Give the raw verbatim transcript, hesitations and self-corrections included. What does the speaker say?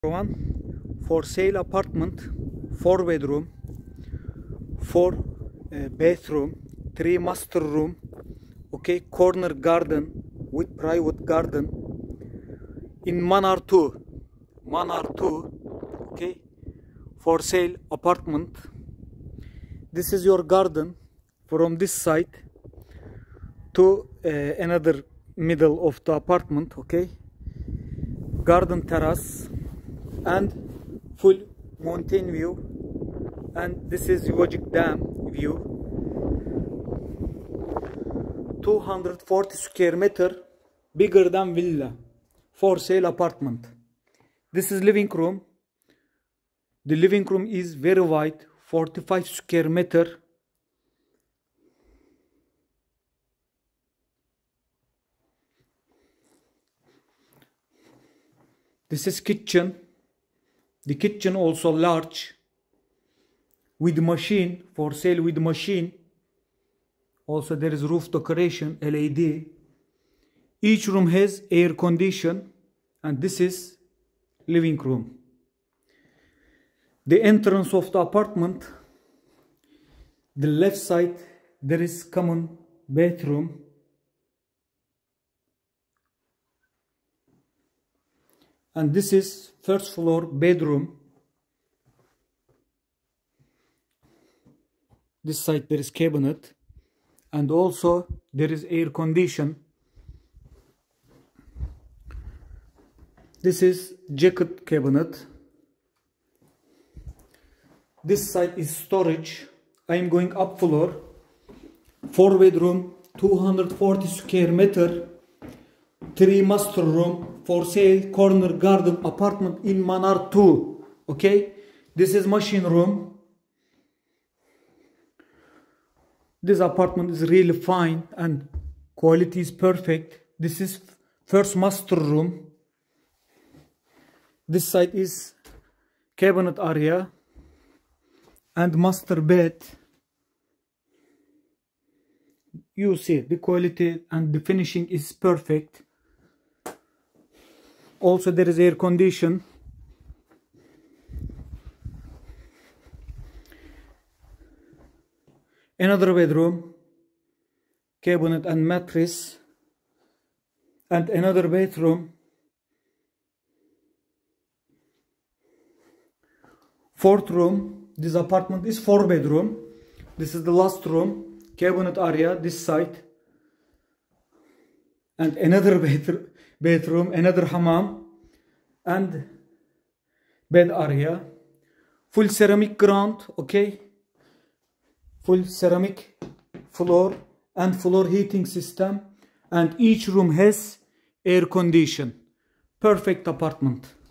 One for sale apartment, four bedroom, four uh, bathroom, three master room, okay, corner garden with private garden in Manar two, Manar two, okay, for sale apartment. This is your garden from this side to uh, another middle of the apartment, okay, garden terrace and full mountain view, and this is Yuvacık Dam view. Two hundred forty square meter, bigger than villa, for sale apartment. This is living room. The living room is very wide, forty-five square meter. This is kitchen. The kitchen also large, with machine, for sale with machine. Also there is roof decoration, L E D. Each room has air condition, and this is living room. The entrance of the apartment, the left side there is common bathroom. And this is first floor bedroom. This side there is cabinet, and also there is air condition. This is jacket cabinet. This side is storage. I am going up floor. Four bedroom, two hundred forty square meter, three master room, for sale, corner garden apartment in Manar two. Okay, this is machine room. This apartment is really fine and quality is perfect. This is first master room. This side is cabinet area and master bed. You see the quality and the finishing is perfect. Also there is air condition. Another bedroom, cabinet and mattress, and another bedroom. Fourth room. This apartment is four bedroom. This is the last room, cabinet area this side, and another bedroom. Bedroom, another hammam, and bed area. Full ceramic ground, okay. Full ceramic floor and floor heating system, and each room has air condition. Perfect apartment.